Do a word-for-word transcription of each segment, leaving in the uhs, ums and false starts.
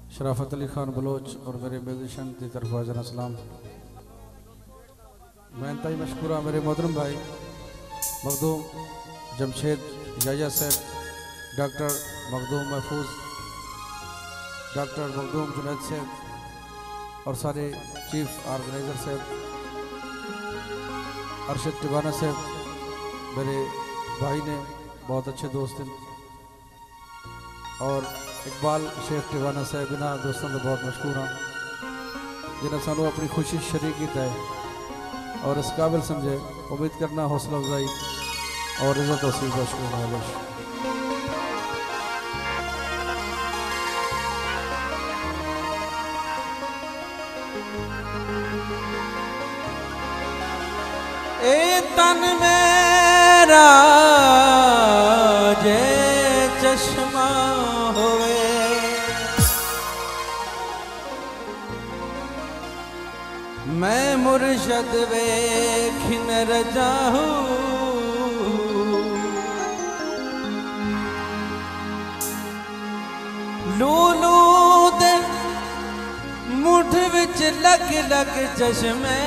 शराफत Ali Khan Bloch और मेरे musician की तरफ हाज़िर सलाम। मैं इंतहाई मशकूर हाँ मेरे मोहतरम भाई मखदूम जमशेद याया साहब, डॉक्टर मखदूम महफूज, डॉक्टर मखदूम जुनैद साहब और सारे चीफ ऑर्गेनाइज़र साहब, अरशद टिवाना साहब मेरे भाई ने बहुत अच्छे दोस्त हैं, और इकबाल शेख टिवाना साहब इन्होंने दोस्तों से बहुत मशहूर हाँ जिन्हें सानू अपनी खुशी शरीक किया है और इस काबिल समझे। उम्मीद करना हौसला अफजाई और इज़्ज़त वसील मशहूर है। ए तन मेरा जे चश्मा होवे मैं मुर्शद वेखिन रजाहू लूलू दे मुठ विच लग लग चश्मे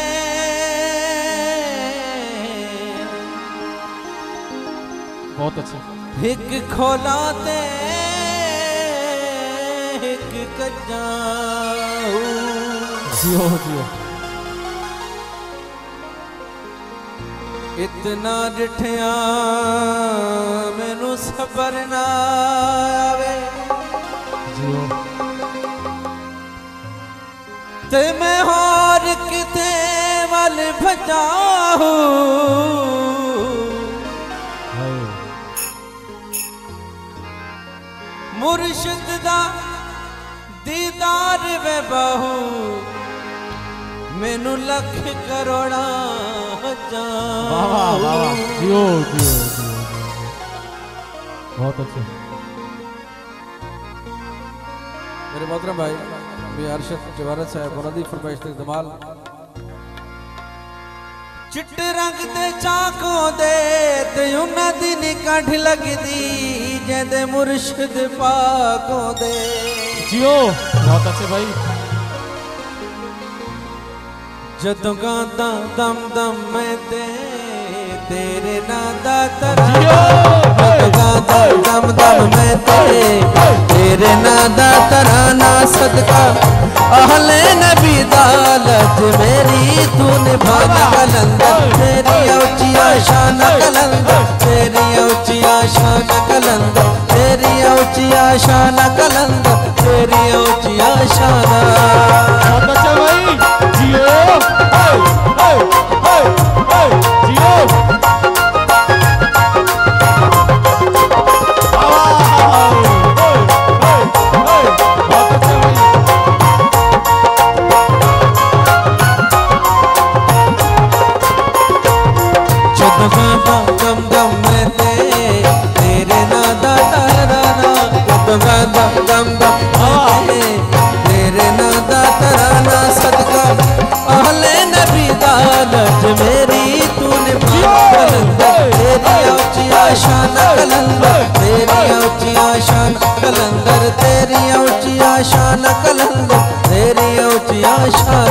बहुत अच्छा एक खोला ते एक कजाऊ जियो जियो इतना डिठिया मैनू सबर ना आवे जियो ते मैं होर किते वल भजाऊं मुर्शिद दा दीदार वे बाहू मैनू लख करोड़ा वाह वाह जियो जियो जियो बहुत अच्छे मेरे मोहतरम भाई भी अरशद टिवाना साहब उन्होंने फरमाइश तक धमाल चिट रंग दे चाकों दे ते उन्हां दी निकाठ लगदी जेदे मुर्शिद पाकों दे जियो बहुत अच्छे भाई। जदों गांदा दम दम मैं ते तेरे नां दा तरा जदों गांदा दम दम मैं ते तेरे नां दा तराना सदका अहले नबी दा लज मेरी तू निभाना कलंदर तेरी ऊंची शान कलंदर तेरी ऊंची शान कलंदर तेरी ऊंची शान कलंदर तेरी ऊंची शान बहुत अच्छा भाई जियो हाय हाय हाय हाय जियो दम दम मैं ते तेरे नां दा तराना दम दम मैं तेरे नां दा तराना सदका अहले नबी दा लज मेरी तू निभा कलंदर तेरी ऊंची शान कलंदर तेरी ऊंची शान कलंदर तेरी ऊंची शान कलंदर तेरी ऊंची शान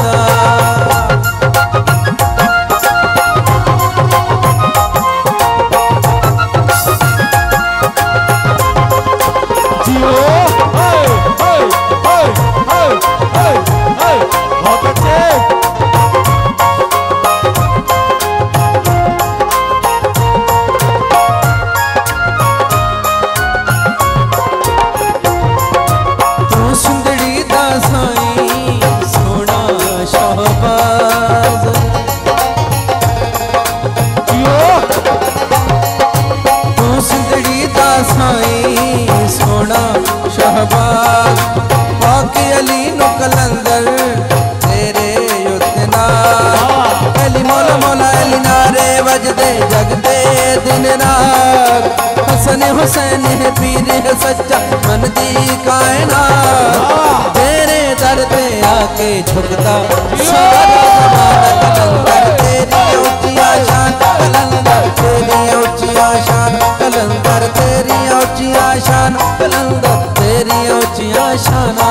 सोना शहबाज पाक अली नो कलंदर तेरे युतना अली मौला मौला अली नारे वजदे जगदे दिन रात हसन हुसैन है पीर है सच्चा मन दी कायनात तेरे दर पे आके झुकता सारा जमाना कलंदर तेरी ऊंची शान कलंदर तेरी ऊंची शान कलंदर तेरी ऊंची शान कलंदर तेरी ऊंची शाना।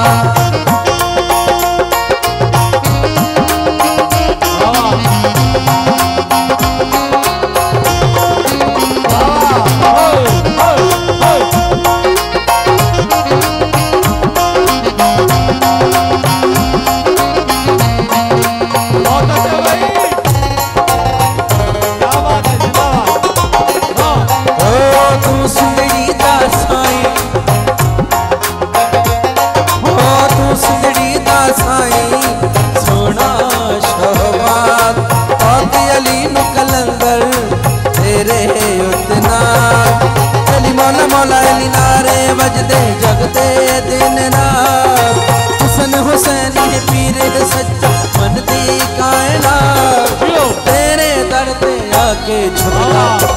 बजदे जगते दिन रात हुसन हुसैनी पीर सच्चा मन दी कायनात तेरे दर ते आके झुकना